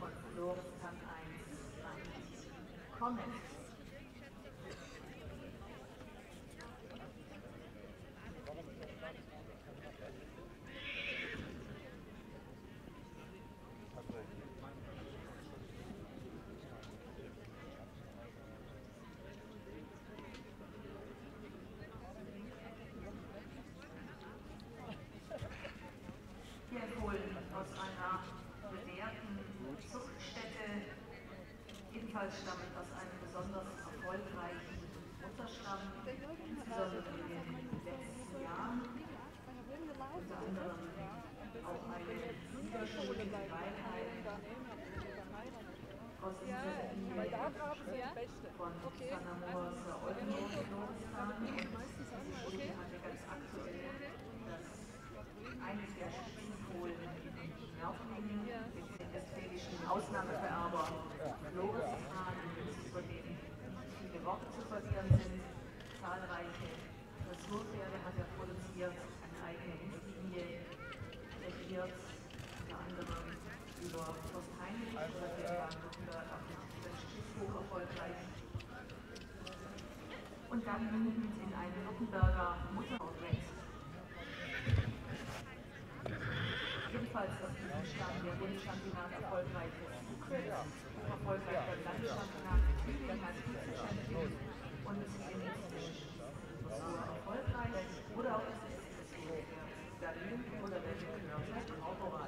von Florestan 1 kommen. Wir holen aus einer bewährten Zuchtstätte, ebenfalls stammend aus einem besonders erfolgreichen Mutterstamm, insbesondere in den letzten Jahren, unter anderem auch eine Siegerschule in Weilheim aus dieser Linie von Sanamur zur Oldenburg Florestan. Diese Schule hatte ganz aktuell eines der Spitzenpolen in Nördlingen mit dem westfälischen Ausnahmevererber Florestan, über den nicht viele Worte zu verlieren sind. Zahlreiche Dressurpferde hat er produziert, eine eigene Richtlinie regiert, unter anderem über Fürst Heinrich, über den Baden-Württemberg auf dem Schiffsbuch erfolgreich. Und dann mündend in einen Württemberger Mutterhaus. Ebenfalls aus diesem Stamm der Bundeschampionat erfolgreiches erfolgreicher Landeschampionat Thüringen als Vize-Champion und inzwischen erfolgreich oder auch das der Link oder der Nürnberg Autobahn.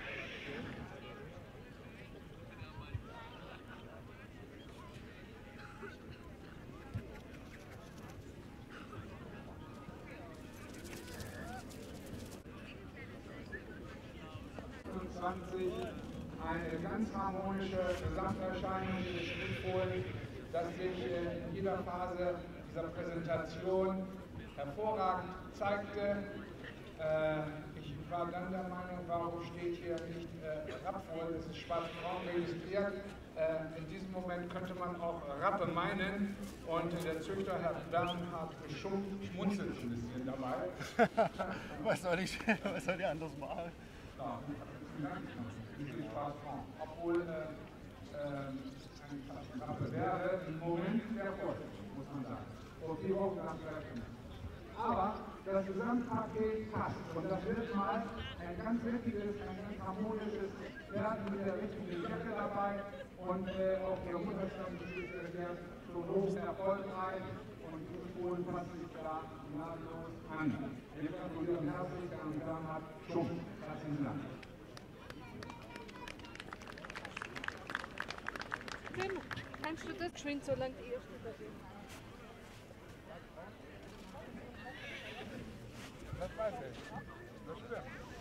Eine ganz harmonische Gesamterscheinung dieses Springfohlen, das sich in jeder Phase dieser Präsentation hervorragend zeigte. Ich war dann der Meinung, warum steht hier nicht Rappfohlen, es ist schwarz-braun registriert. In diesem Moment könnte man auch Rappe meinen und der Züchter Herr Bernhard Schumpf schmunzelt ein bisschen dabei. Was soll ich anders machen? Ja, obwohl ein Rappe wäre im Moment sehr vorsichtig, muss man sagen. Aber das Gesamtpaket passt und das wird mal ein ganz wichtiges, ein ganz harmonisches Werden mit der richtigen Jacke dabei und auch der Mutterstand ist sehr so groß erfolgreich und diese Polen passen sich da nahtlos an. Wir gratulieren herzlich an Bernhard Schumpf. Herzlichen Dank. Tim, kannst du das geschwind, solange die erste da sind? Das weiß ich. Das stimmt.